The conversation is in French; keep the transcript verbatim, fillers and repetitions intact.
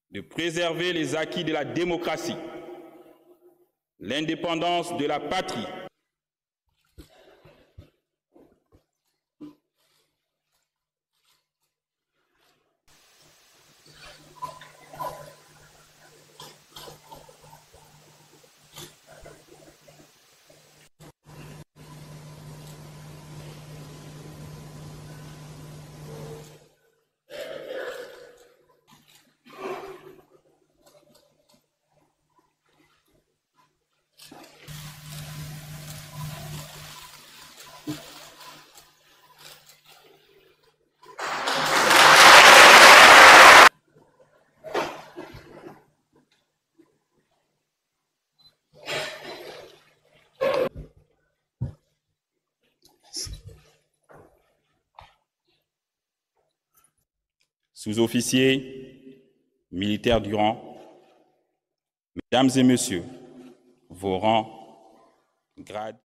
de préserver les acquis de la démocratie, l'indépendance de la patrie, sous-officiers, militaires du rang, mesdames et messieurs, vos rangs, grades,